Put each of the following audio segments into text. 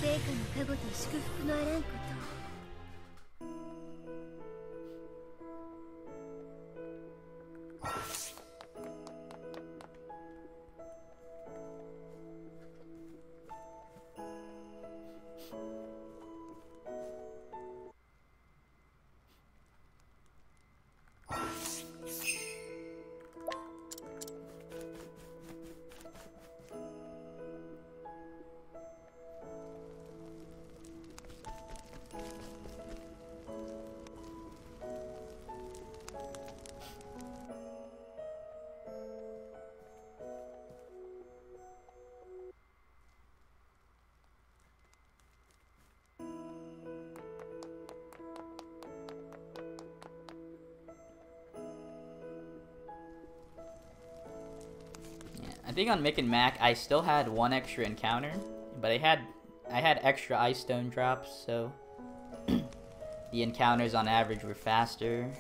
I think on Mick and Mac, I still had one extra encounter, but I had extra ice stone drops, so the encounters on average were faster.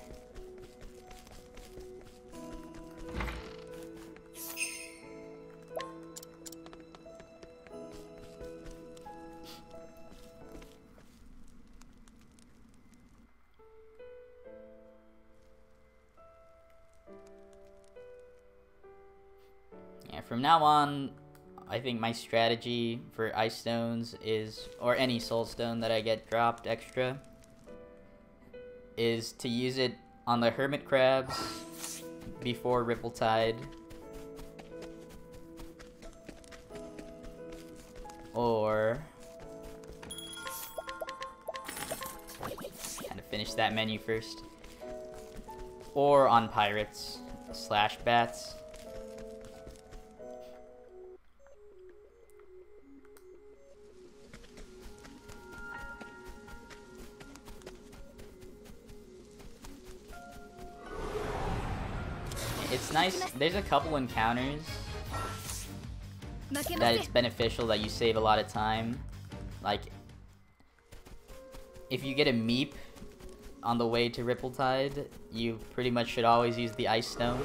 From now on, I think my strategy for ice stones is, or any soul stone that I get dropped extra, is to use it on the hermit crabs before Ripple Tide, or kind of finish that menu first, or on pirates / bats. It's nice, there's a couple encounters that it's beneficial that you save a lot of time. Like, if you get a meep on the way to Ripple Tide, you pretty much should always use the ice stone.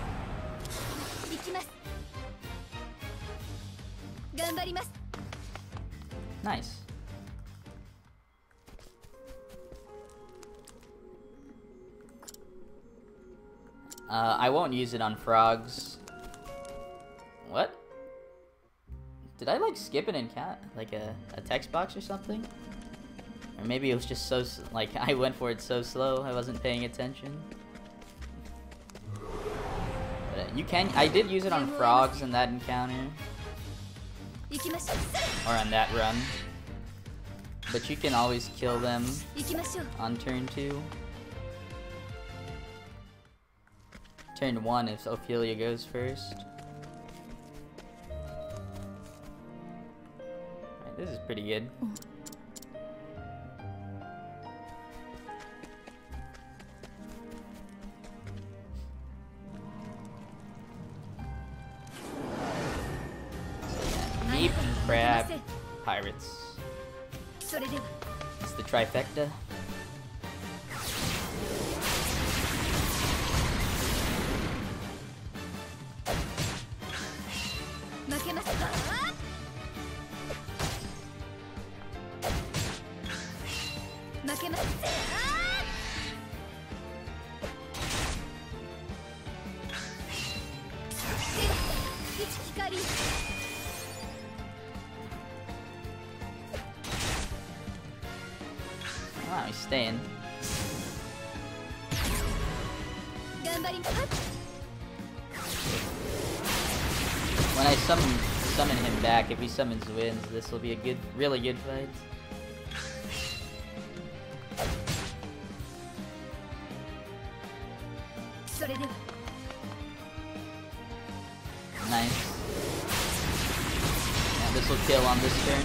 Nice. I won't use it on frogs. What? Did I like skip an encounter, like a text box or something? Or maybe it was just so, like, I went for it so slow I wasn't paying attention. But you can, I did use it on frogs in that encounter. Or on that run. But you can always kill them on turn 2. Turn 1 if Ophilia goes first. Alright, this is pretty good. Meep, crab, pirates. It's the trifecta. Wow, he's staying. When I summon him back, if he summons wins, this will be a good, really good fight. Nice. Yeah, this will kill on this turn.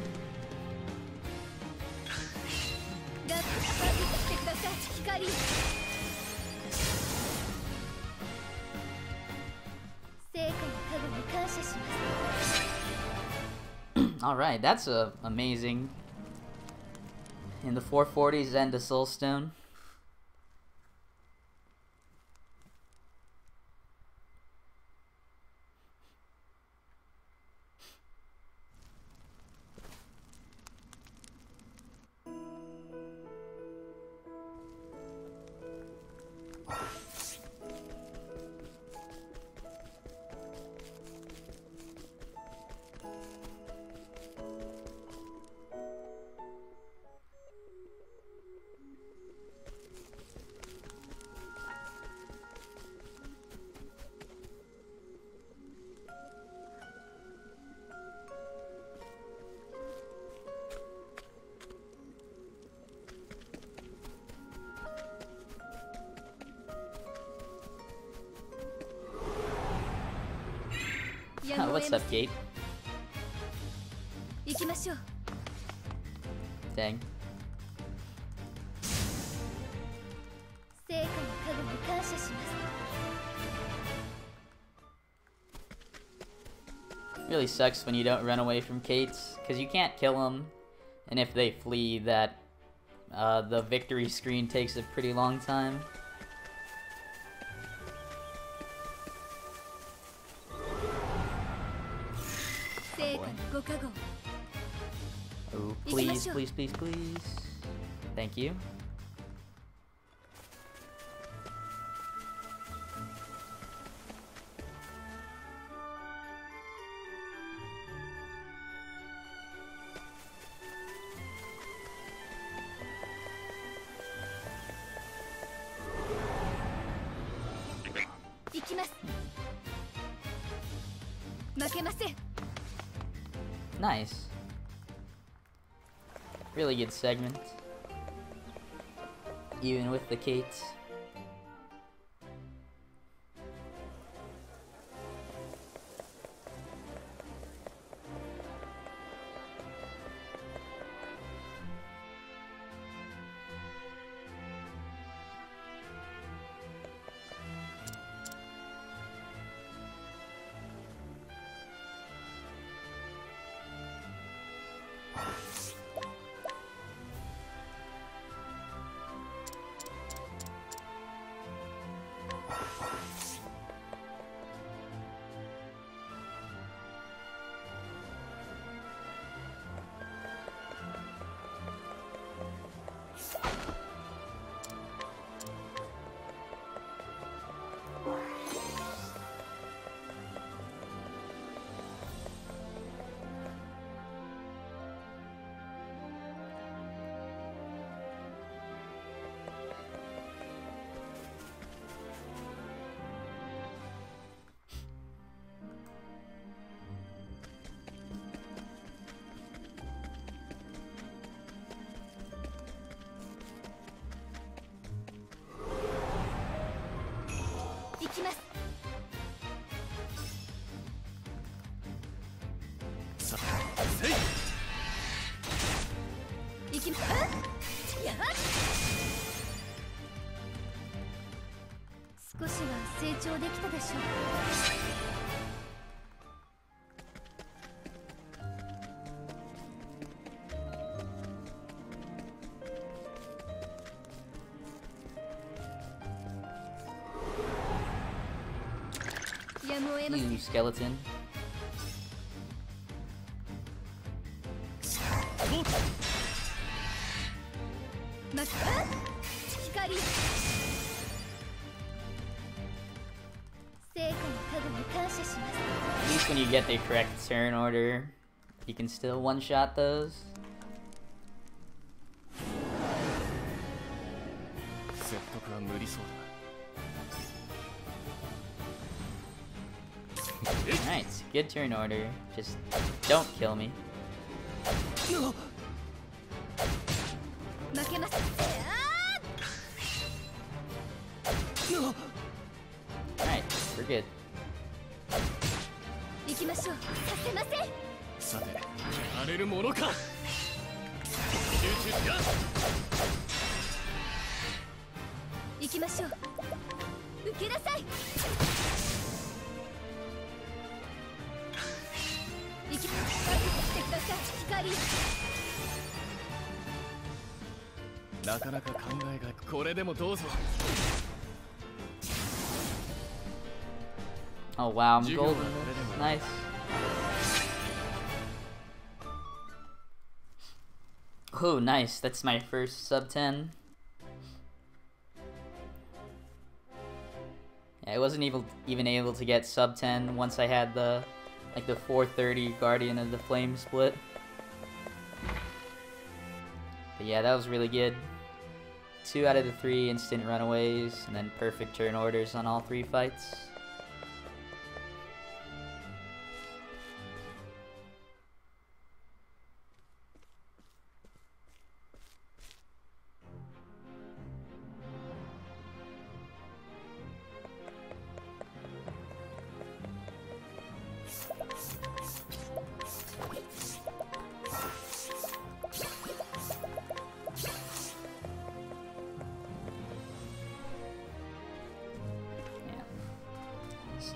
Alright, that's amazing. In the 440s and a soul stone. What's up, Kate? Dang. Really sucks when you don't run away from Kates, because you can't kill them, and if they flee, that the victory screen takes a pretty long time. Oh, please, please, please, please. Thank you. Nice. Really good segment. Even with the Kates. You skeleton. At least when you get the correct turn order, you can still one-shot those. Alright, good turn order. Just don't kill me. Alright, we're good. Oh wow, I'm golden. Nice. Oh, nice. That's my first sub 10. Yeah, I wasn't even able to get sub 10 once I had the 430 Guardian of the Flame split. But yeah, that was really good. 2 out of the 3 instant runaways, and then perfect turn orders on all 3 fights.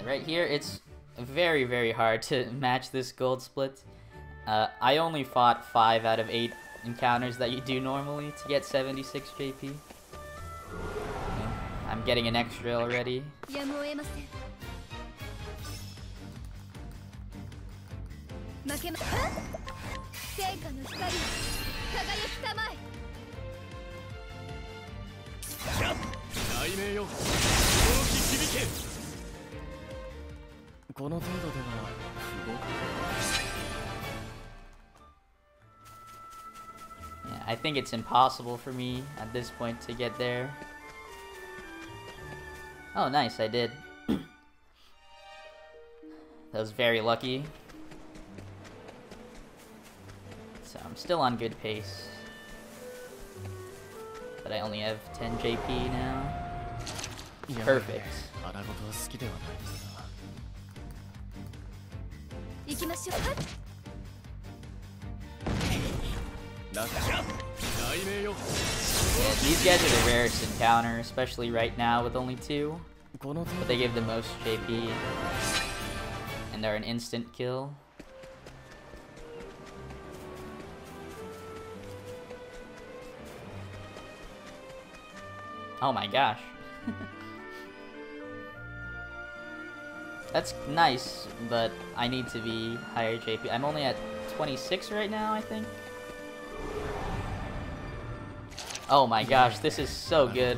right here, it's very, very hard to match this gold split. I only fought 5 out of 8 encounters that you do normally to get 76 JP. I'm getting an extra already. Yeah, I think it's impossible for me at this point to get there. Oh, nice, I did. That was very lucky. So I'm still on good pace. But I only have 10 JP now. Perfect. Yeah, these guys are the rarest encounter, especially right now with only 2. But they give the most JP. And they're an instant kill. Oh my gosh. That's nice, but I need to be higher JP. I'm only at 26 right now, I think. Oh my gosh, this is so good.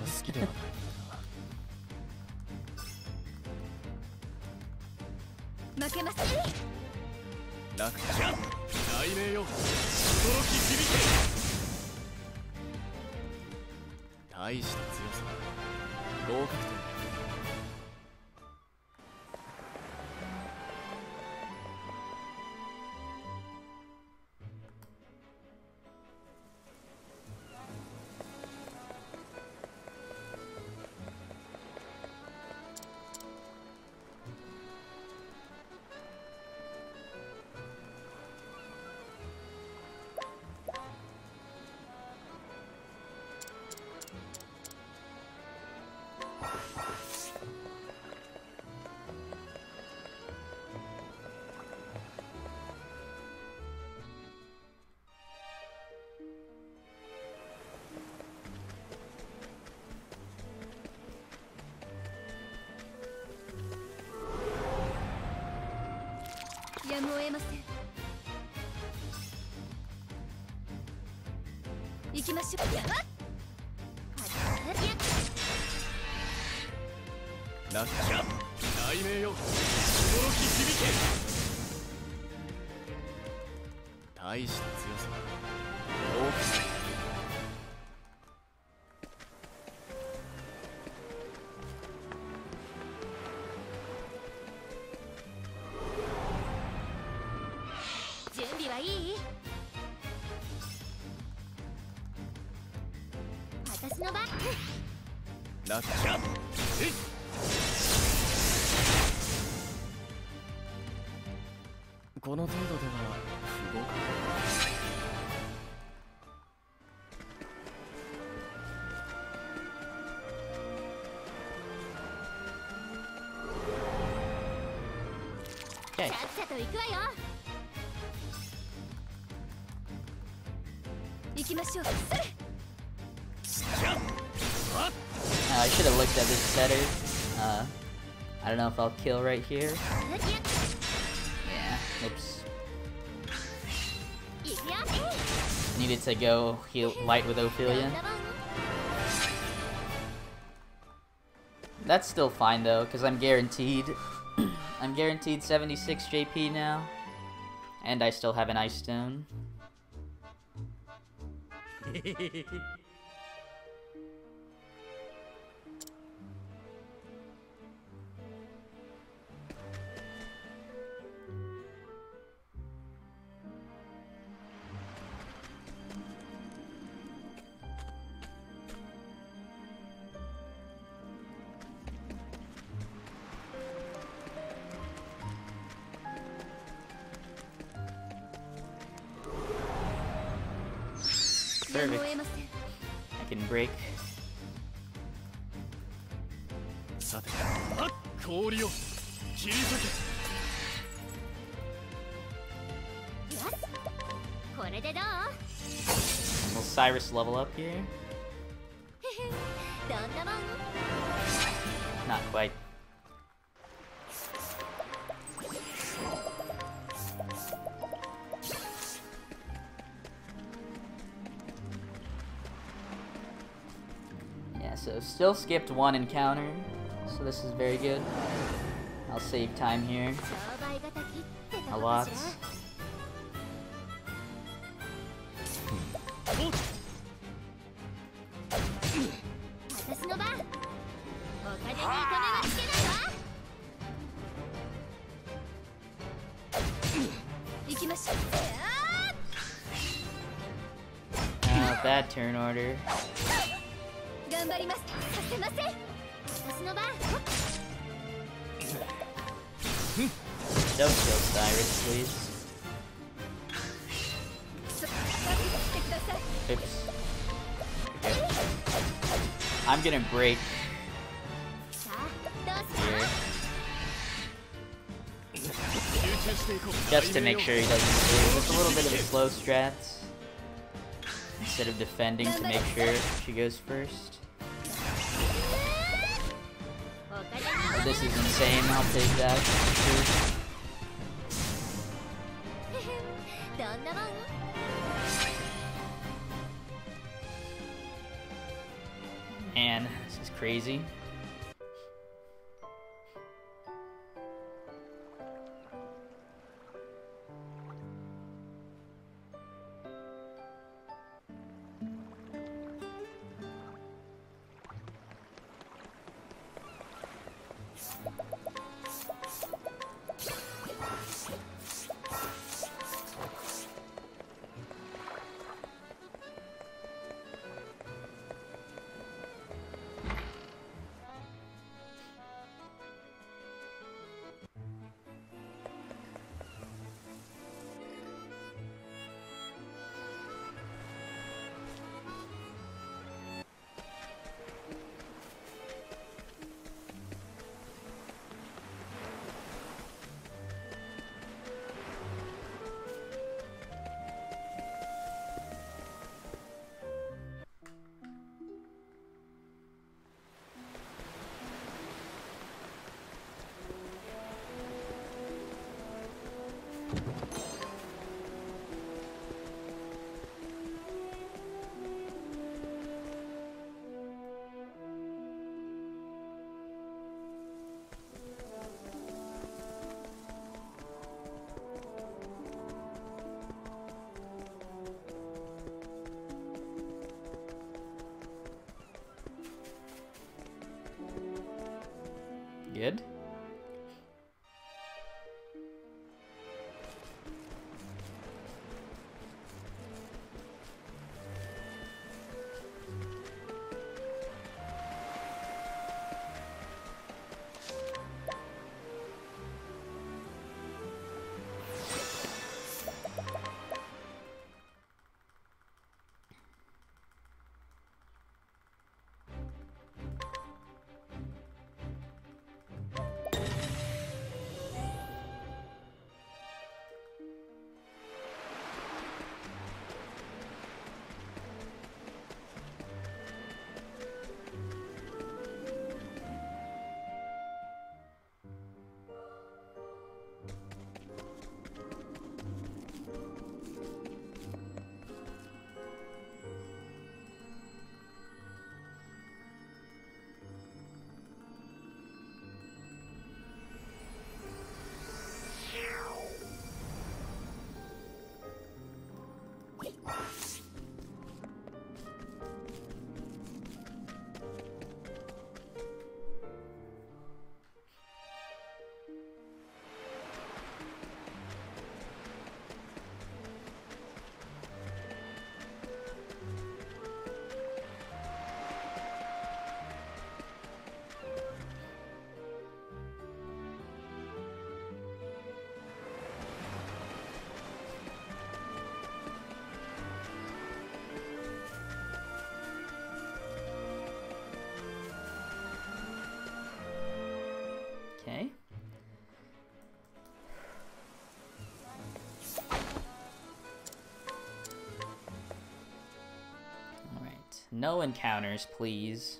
Okay. I should have looked at this better. I don't know if I'll kill right here. Yeah, oops. Needed to go heal light with Ophilia. That's still fine though, because I'm guaranteed. I'm guaranteed 76 JP now. And I still have an ice stone. Perfect. I can break. Will Cyrus level up here? Not quite. Yeah, so still skipped one encounter, so this is very good. I'll save time here. A lot. Bad turn order. Don't kill Cyrus, please. Oops. Okay. I'm gonna break here. Just to make sure he doesn't lose. It's a little bit of a slow strat. Instead of defending to make sure she goes first. Oh, this is insane, I'll take that. Man, this is crazy. Good. No encounters, please.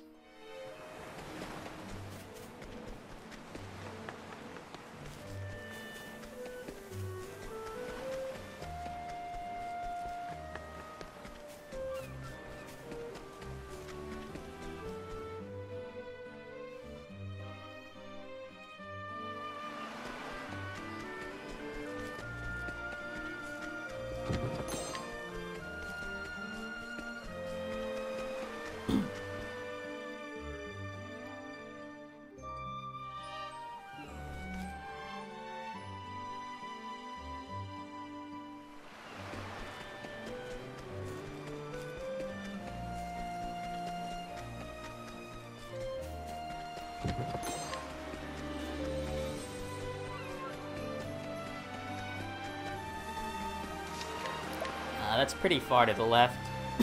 That's pretty far to the left.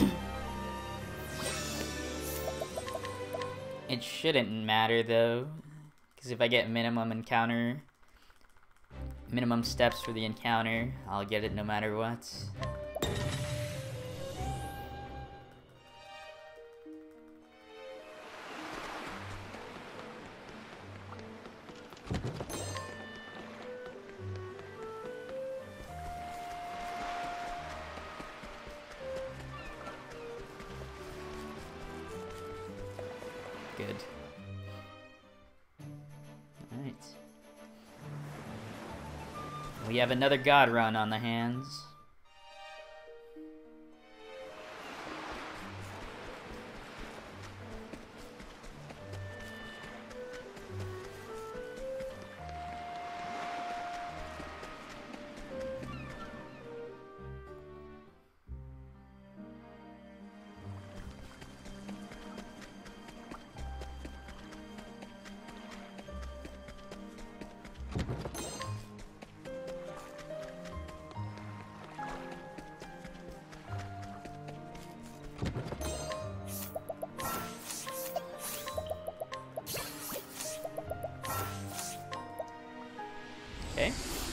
It shouldn't matter though, because if I get minimum steps for the encounter, I'll get it no matter what. Good. Alright. We have another god run on the hands. Okay.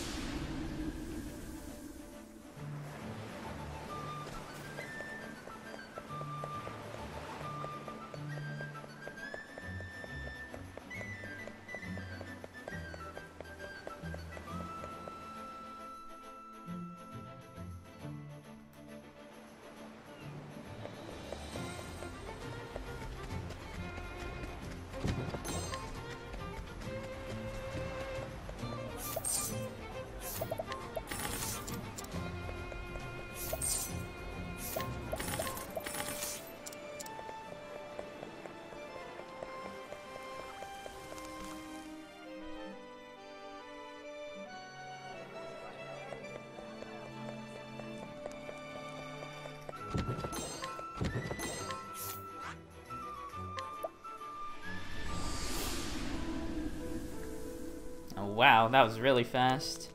Oh wow, that was really fast.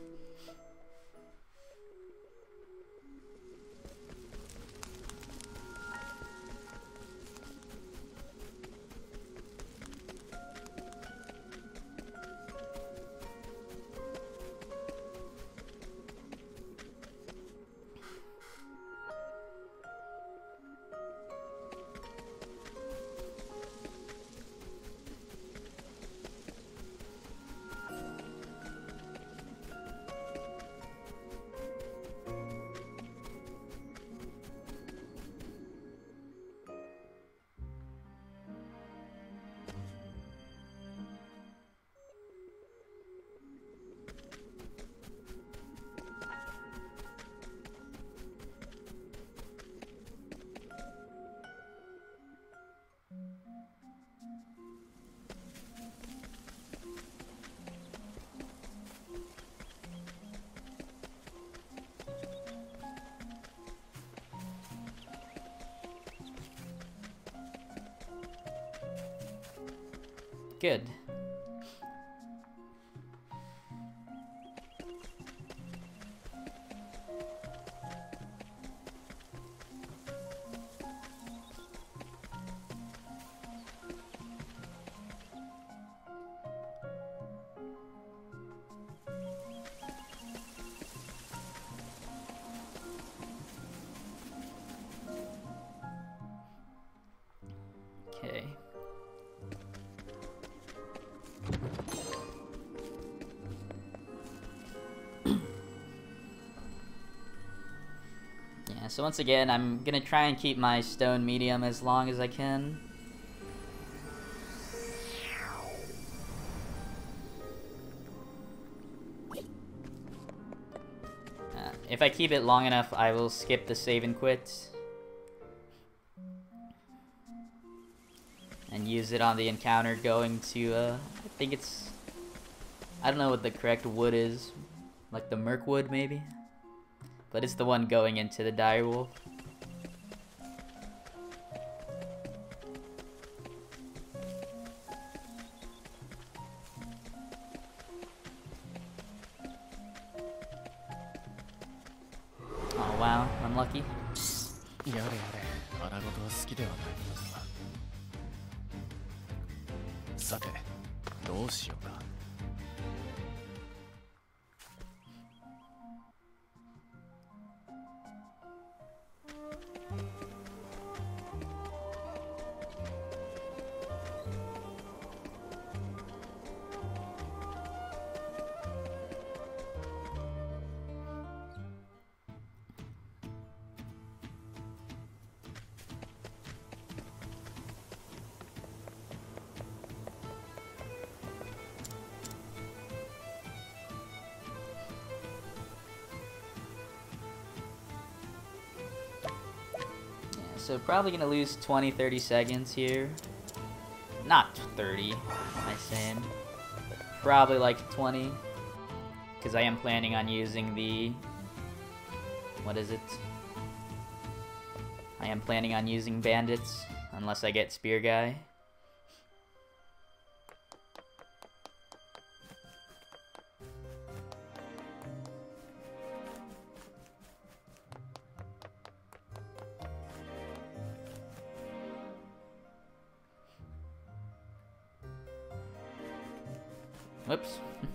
Good. Okay. Yeah, so once again, I'm gonna try and keep my stone medium as long as I can. If I keep it long enough, I will skip the save and quit. And use it on the encounter going to, I think it's... I don't know what the correct wood is. Like the Merkwood, maybe? But it's the one going into the Direwolf. Oh wow, unlucky. やれやれ、荒事は好きではないのだが。さて、どうしようか。 So probably gonna lose 20-30 seconds here. Not 30, am I saying? But probably like 20. Because I am planning on using the... What is it? I am planning on using bandits, unless I get spear guy. Whoops.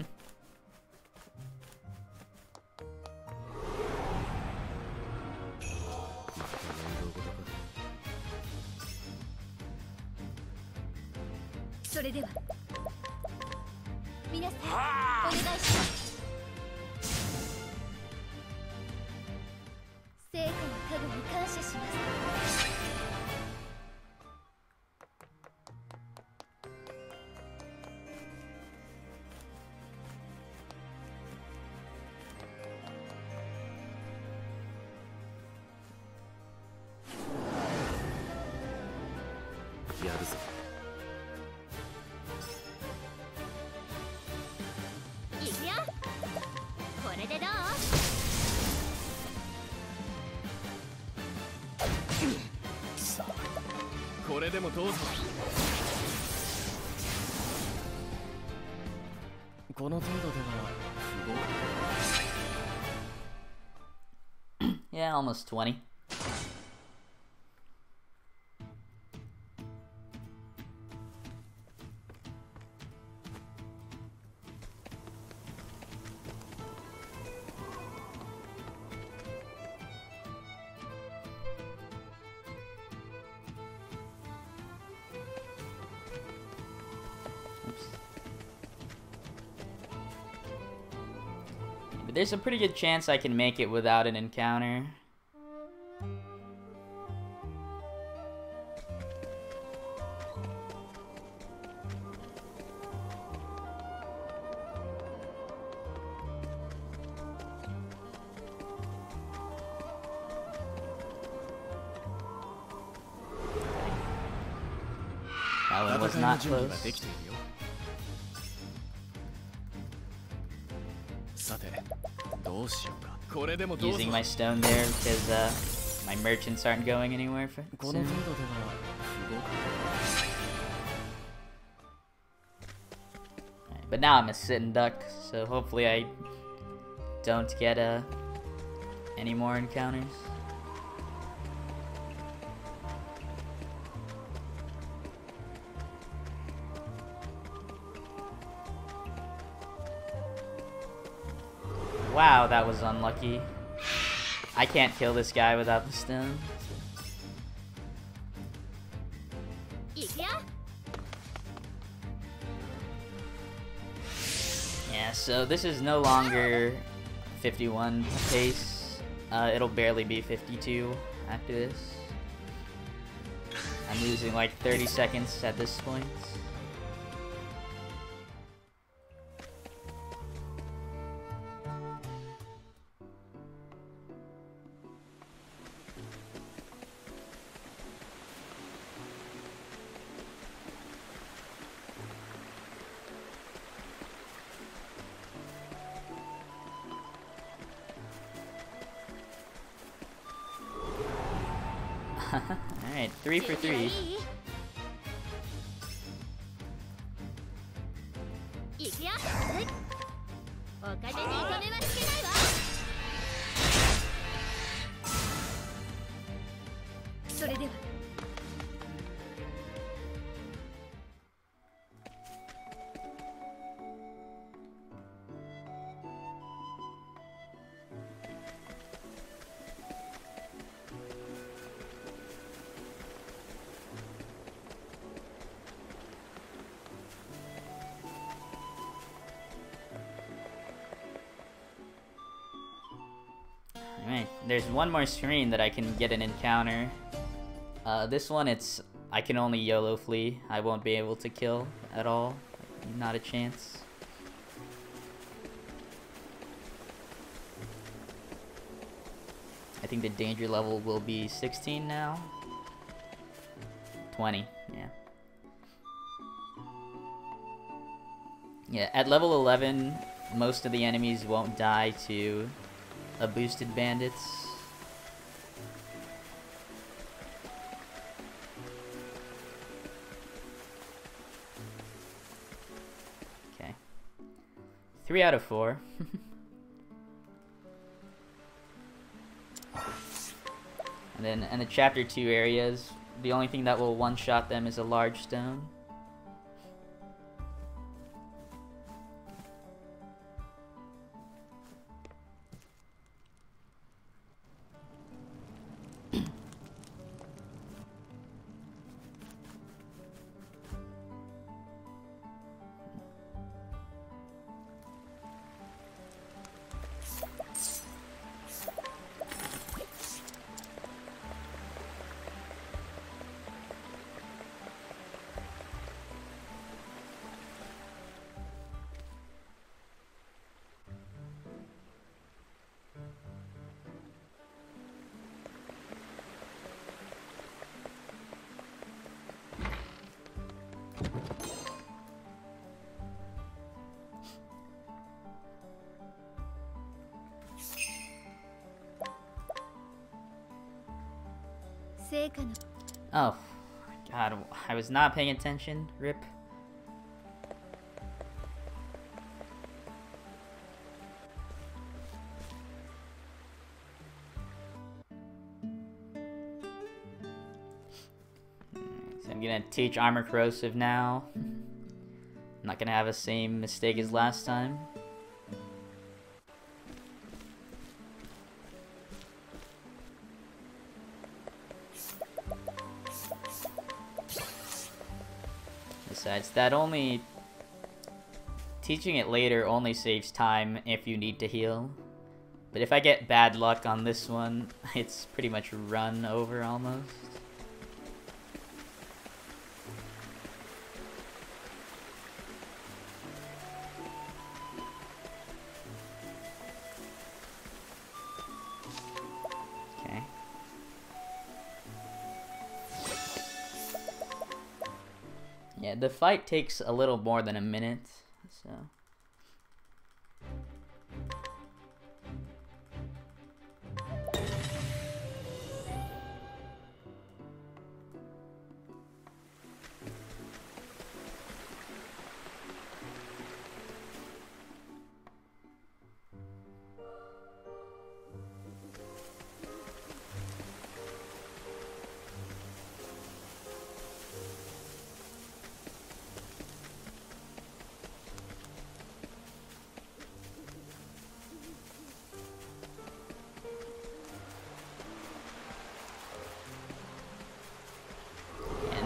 Yeah, almost 20. There's a pretty good chance I can make it without an encounter. That one was not close. Using my stone there because my merchants aren't going anywhere for soon. Right, but now I'm a sitting duck, so hopefully I don't get any more encounters. Wow, that was unlucky. I can't kill this guy without the stone. Yeah, so this is no longer 51 pace. It'll barely be 52 after this. I'm losing like 30 seconds at this point. Alright, 3 for 3. Alright, there's one more screen that I can get an encounter. This one, I can only YOLO flee. I won't be able to kill at all. Not a chance. I think the danger level will be 16 now. 20, yeah. Yeah, at level 11, most of the enemies won't die to a boosted bandits. Okay. 3 out of 4. And then in the chapter 2 areas, the only thing that will one-shot them is a large stone. Oh, God, I was not paying attention. Rip. So I'm gonna teach armor corrosive now. I'm not gonna have the same mistake as last time. Besides, that only... teaching it later only saves time if you need to heal. But if I get bad luck on this one, it's pretty much run over almost. Okay. Yeah, the fight takes a little more than a minute, so...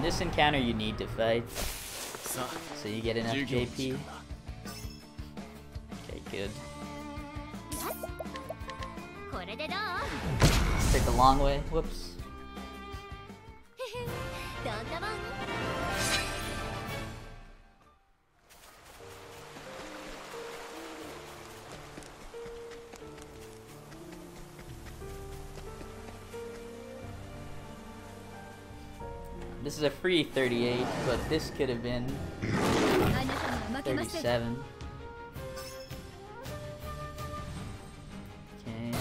this encounter you need to fight. So you get enough JP. Okay, good. Let's take the long way. Whoops. This is a free 38, but this could have been 37. Okay.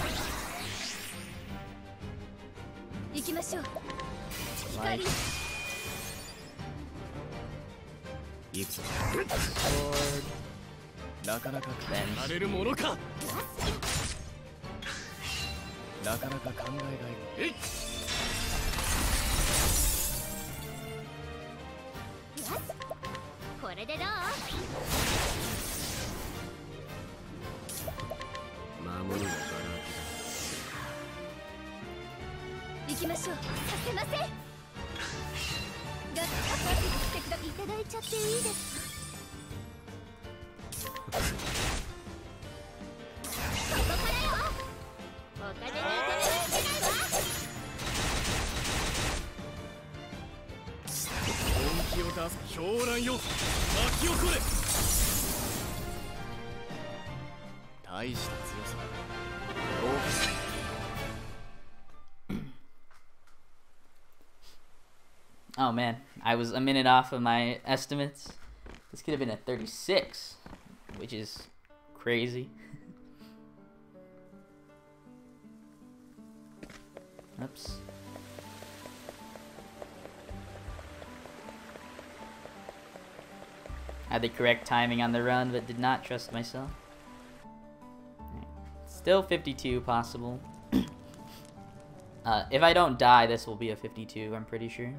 Like. Sword. Oh man, I was a minute off of my estimates. This could have been a 36, which is crazy. Oops. Had the correct timing on the run, but did not trust myself. Still 52 possible. If I don't die, this will be a 52, I'm pretty sure.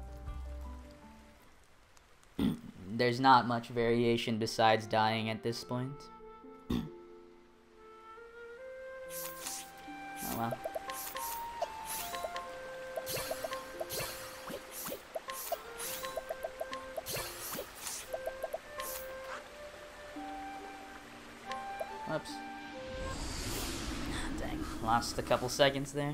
There's not much variation besides dying at this point. Oh well. Whoops. Dang, lost a couple seconds there.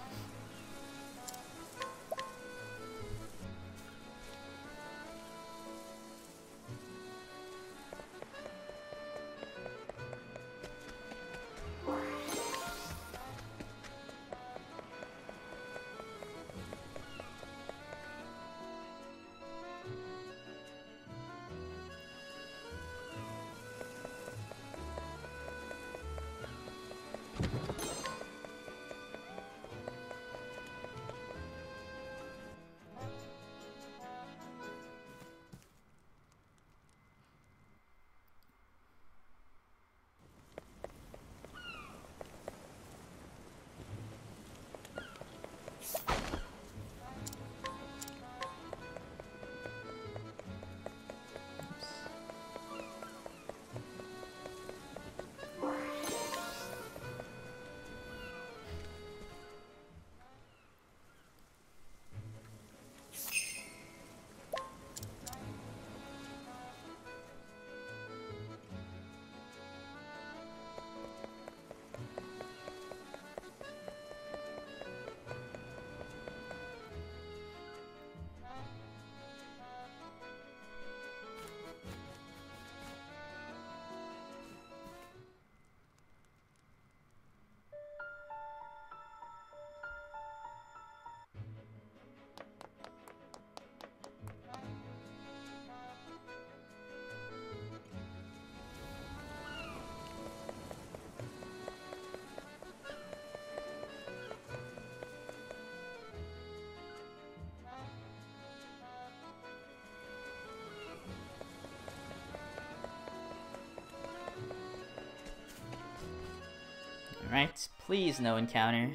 Alright, please no encounter.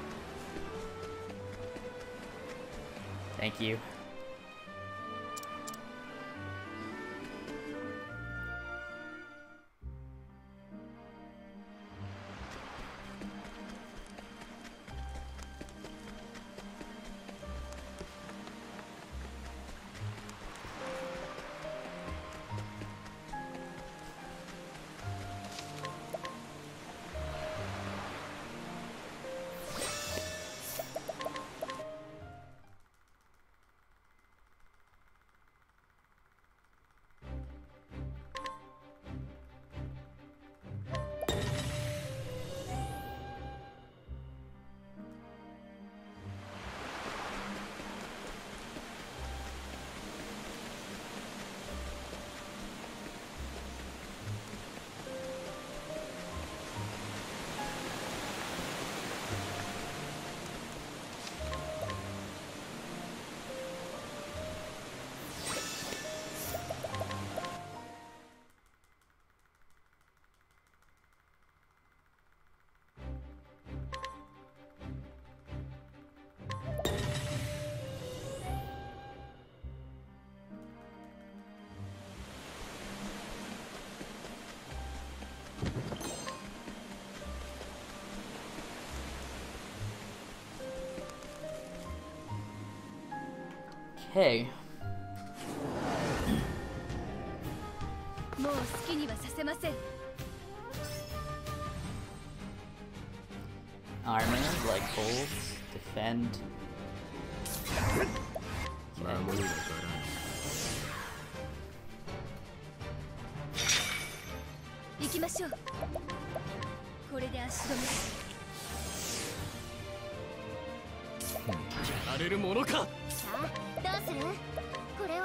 Thank you. Okay. もう好きにはさせません。 Armor, like holds, defend. Okay. 行きましょう。これで足止め。 やられるものか。 さあ、どうする？これは。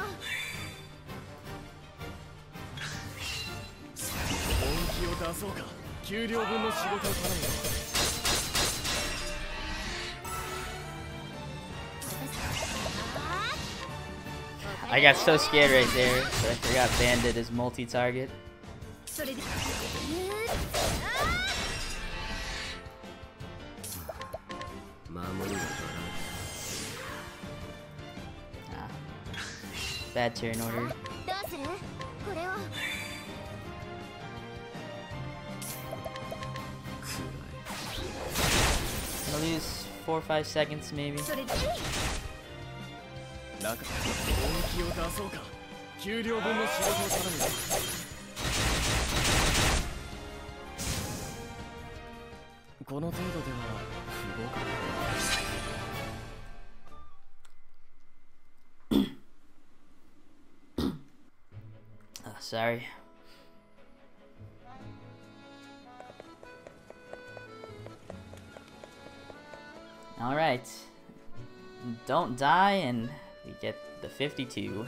本気を出そうか。給料分の仕事を頼む。 I got so scared right there, so I forgot Bandit is multi-target. それで。 Ah. Bad turn order. どうする？これは。 Gonna lose 4 or 5 seconds maybe. それで。 本気を出そうか。給料分の仕事を頼む。この程度では不合格。 Sorry. Alright. Don't die and we get the 52.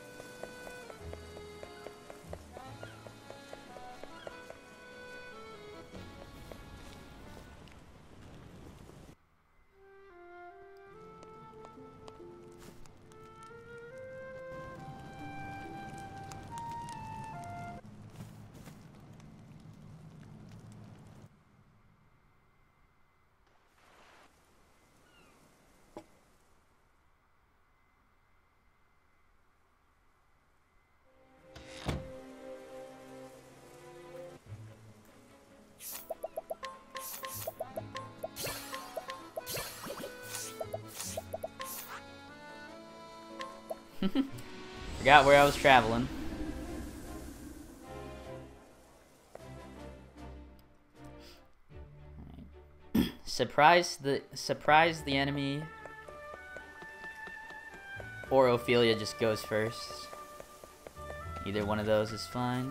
Forgot where I was traveling. Right. surprise the enemy, or Ophilia just goes first. Either one of those is fine.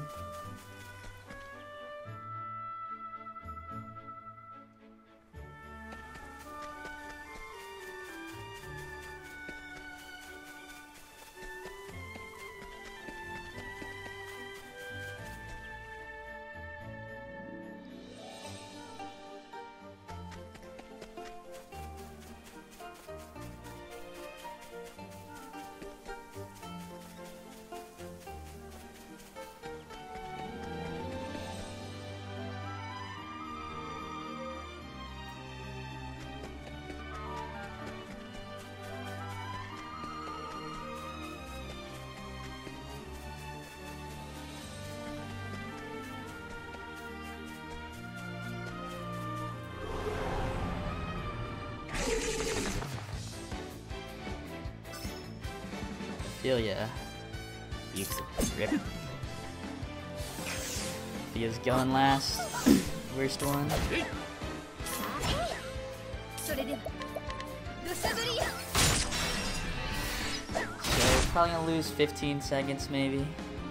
Ophilia. Rip. Ophilia's going last. Worst one. So probably gonna lose 15 seconds maybe.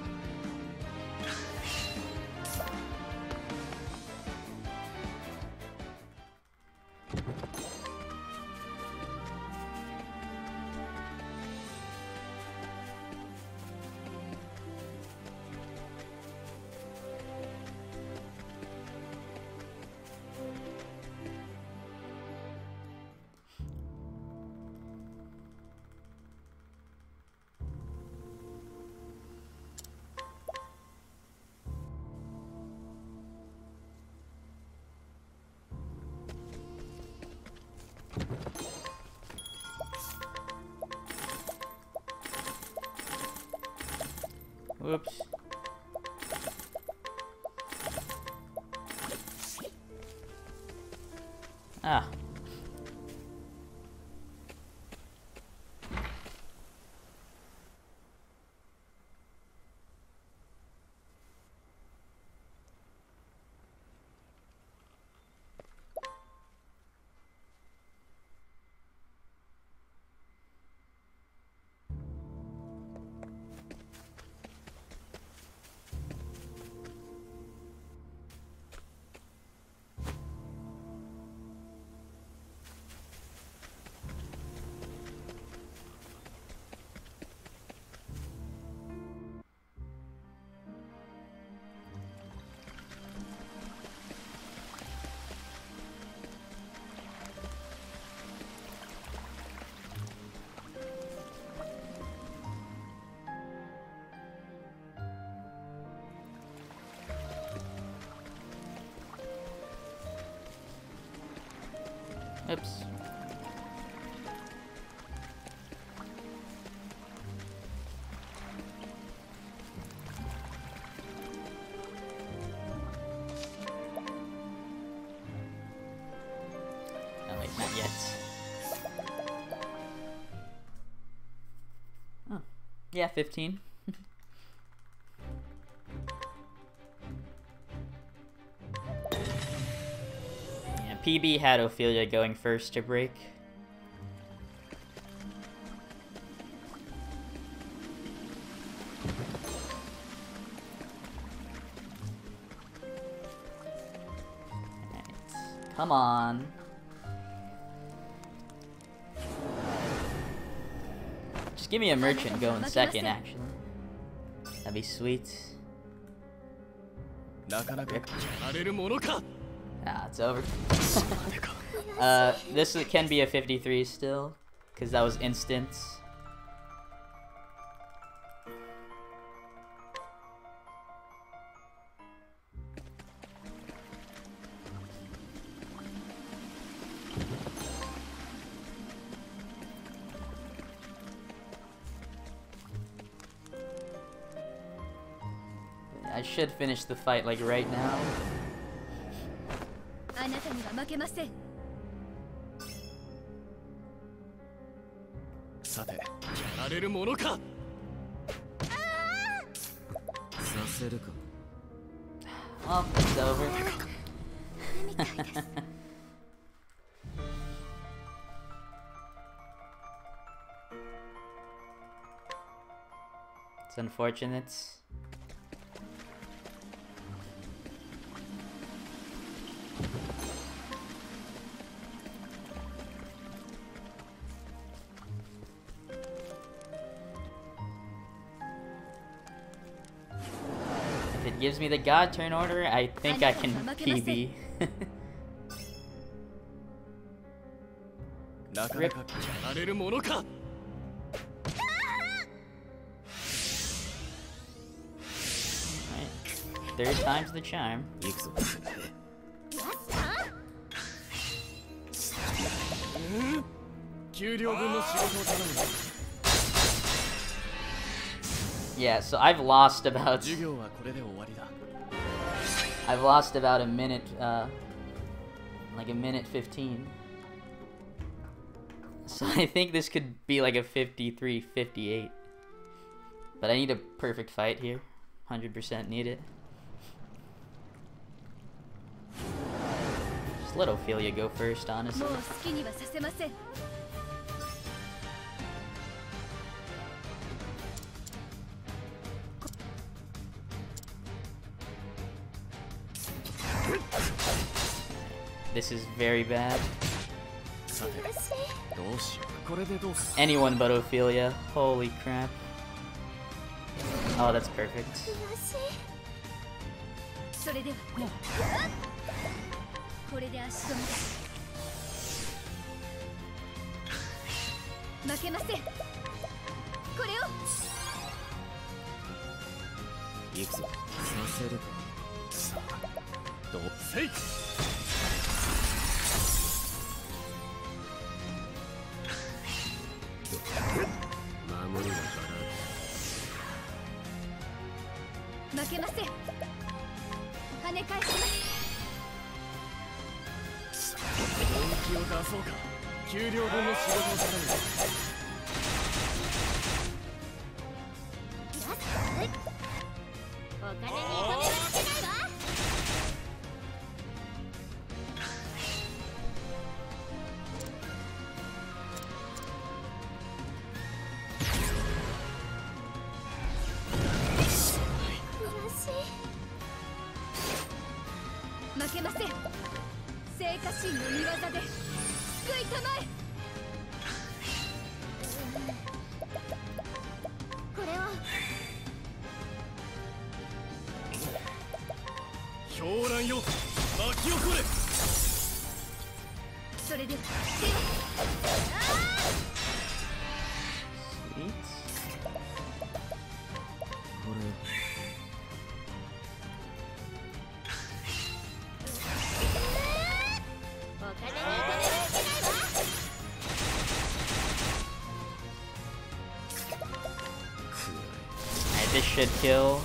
Whoops. Ah. Oops. No, wait, not yet. Oh. Yeah, 15. Yeah, PB had Ophilia going first to break. Alright, come on. Just give me a merchant going second, actually. That'd be sweet. Ah, it's over. This can be a 53 still, because that was instants. I should finish the fight like right now. Well, it's over. It's unfortunate. If it gives me the god turn order, I think I can PB. Rip. Right. Third time's the charm. Yeah, so I've lost about a minute, like a minute 15. So I think this could be like a 53, 58. But I need a perfect fight here. 100% need it. Just let Ophilia go first, honestly. This is very bad. Anyone but Ophilia. Holy crap. Oh, that's perfect. This should kill.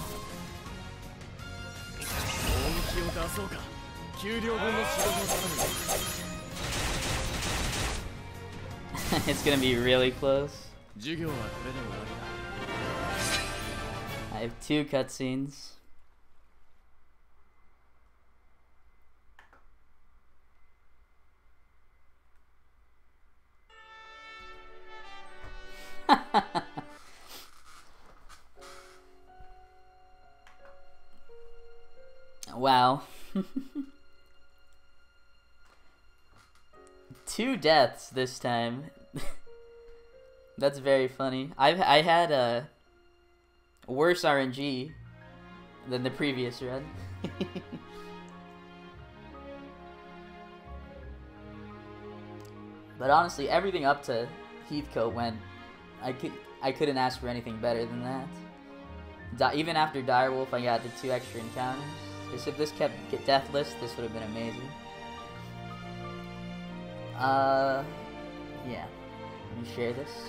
It's gonna be really close. I have 2 cutscenes. Wow. 2 deaths this time. That's very funny. I had a worse RNG than the previous run. But honestly, everything up to Heathcote went. I couldn't ask for anything better than that. Even after Direwolf, I got the 2 extra encounters. Because if this kept deathless, this would have been amazing. Yeah. Let me share this.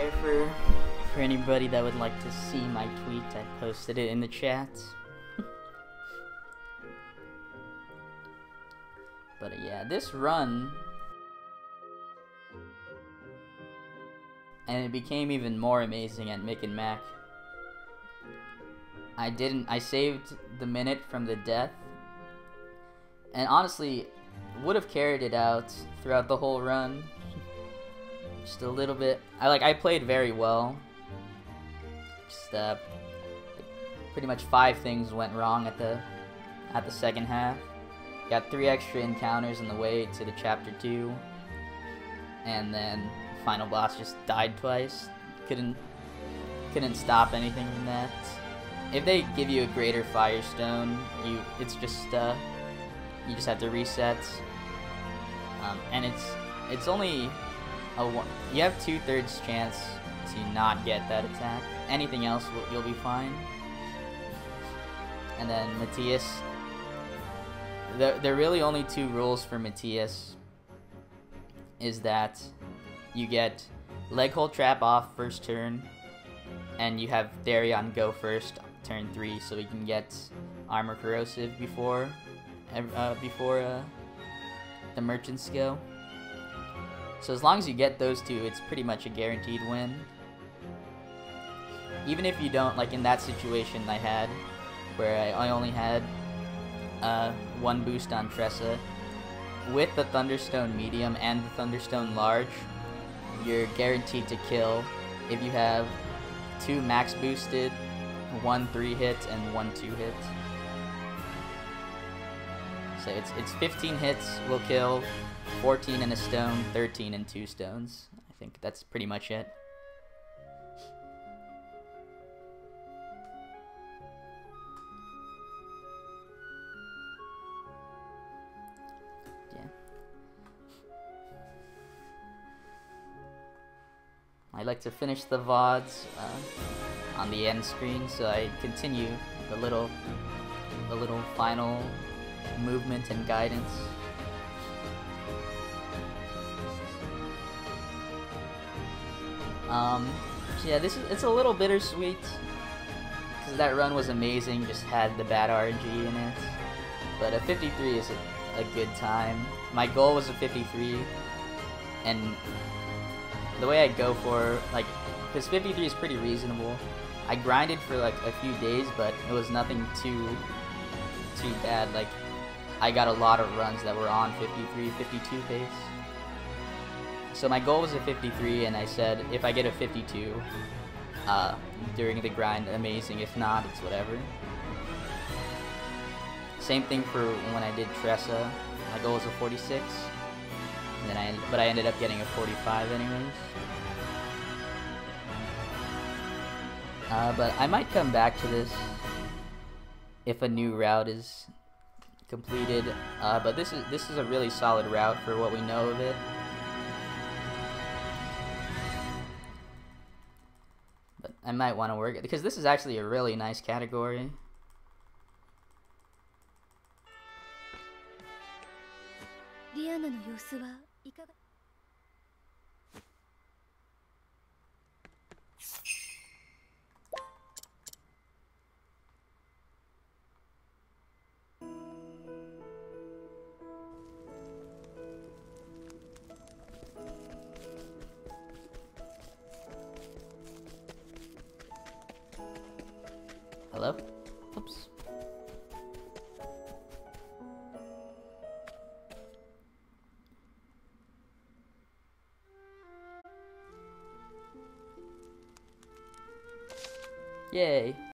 there for anybody that would like to see my tweet. I posted it in the chat. But yeah, this run, and it became even more amazing at Mick and Mac. I saved the minute from the death, and honestly, would have carried it out throughout the whole run. Just a little bit. I played very well. Just pretty much 5 things went wrong at the second half. Got 3 extra encounters on the way to the chapter 2, and then final boss just died twice. Couldn't stop anything from that. If they give you a greater Firestone, you just have to reset. And it's only you have 2/3 chance to not get that attack. Anything else you'll be fine. And then Matthias, there are really only 2 rules for Matthias. Is that you get leg hold trap off first turn, and you have Darion go first turn 3, so he can get armor corrosive before the merchants go. So as long as you get those 2, it's pretty much a guaranteed win. Even if you don't, like in that situation I had, where I only had 1 boost on Tressa, with the Thunderstone medium and the Thunderstone large, you're guaranteed to kill if you have 2 max boosted, 1 3-hit, and 1 2-hit. So it's 15 hits will kill, 14 in a stone, 13 in 2 stones. I think that's pretty much it. Yeah. I like to finish the VODs on the end screen, so I continue the little final movement and guidance. So yeah, it's a little bittersweet because that run was amazing, just had the bad RNG in it. But a 53 is a good time. My goal was a 53, and the way I go for, like, because 53 is pretty reasonable. I grinded for like a few days, but it was nothing too bad. Like, I got a lot of runs that were on 53, 52 pace. So my goal was a 53, and I said if I get a 52 during the grind, amazing. If not, it's whatever. Same thing for when I did Tressa. My goal was a 46, and then I ended up getting a 45 anyways. But I might come back to this if a new route is completed. But this is a really solid route for what we know of it. But I might want to work it because this is actually a really nice category. Hello? Oops. Yay.